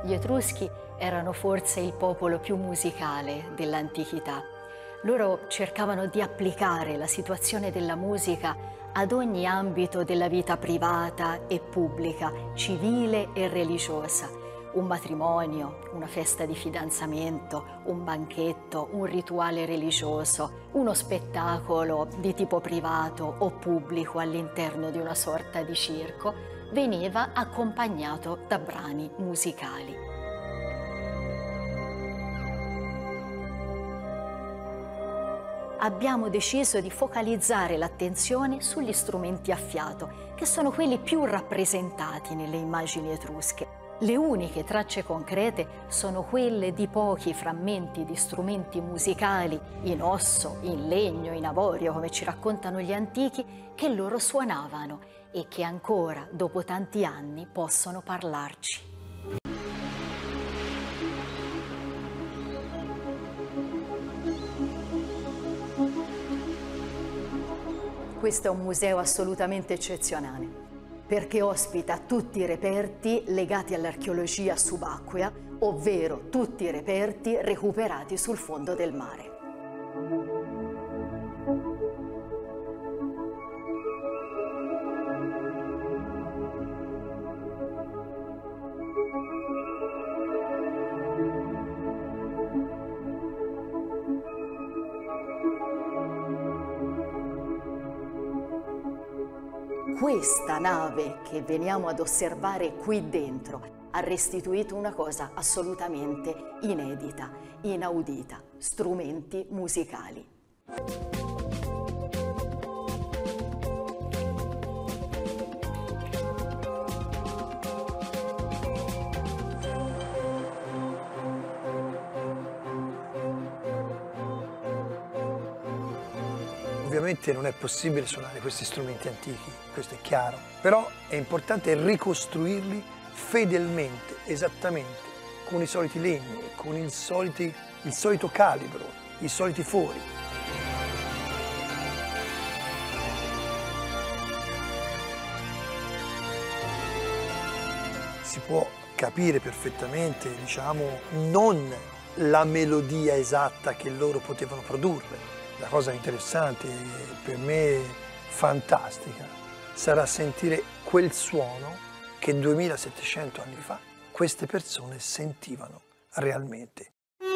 Gli Etruschi erano forse il popolo più musicale dell'antichità. Loro cercavano di applicare la situazione della musica ad ogni ambito della vita privata e pubblica, civile e religiosa. Un matrimonio, una festa di fidanzamento, un banchetto, un rituale religioso, uno spettacolo di tipo privato o pubblico all'interno di una sorta di circo, veniva accompagnato da brani musicali. Abbiamo deciso di focalizzare l'attenzione sugli strumenti a fiato, che sono quelli più rappresentati nelle immagini etrusche. Le uniche tracce concrete sono quelle di pochi frammenti di strumenti musicali in osso, in legno, in avorio, come ci raccontano gli antichi, che loro suonavano e che ancora, dopo tanti anni, possono parlarci. Questo è un museo assolutamente eccezionale, perché ospita tutti i reperti legati all'archeologia subacquea, ovvero tutti i reperti recuperati sul fondo del mare. Questa nave che veniamo ad osservare qui dentro ha restituito una cosa assolutamente inedita, inaudita: strumenti musicali. Ovviamente non è possibile suonare questi strumenti antichi, questo è chiaro, però è importante ricostruirli fedelmente, esattamente, con i soliti legni, con il solito calibro, i soliti fori. Si può capire perfettamente, diciamo, non la melodia esatta che loro potevano produrre. La cosa interessante, per me fantastica, sarà sentire quel suono che 2700 anni fa queste persone sentivano realmente.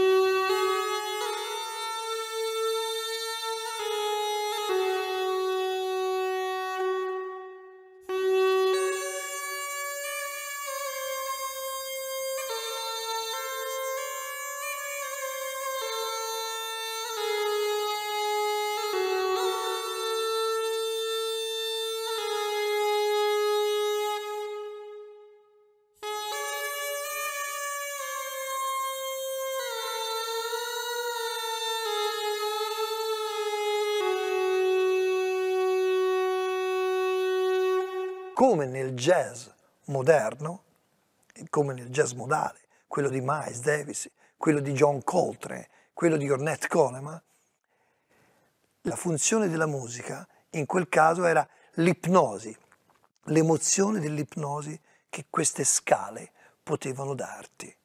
Come nel jazz moderno, come nel jazz modale, quello di Miles Davis, quello di John Coltrane, quello di Ornette Coleman, la funzione della musica in quel caso era l'ipnosi, l'emozione dell'ipnosi che queste scale potevano darti.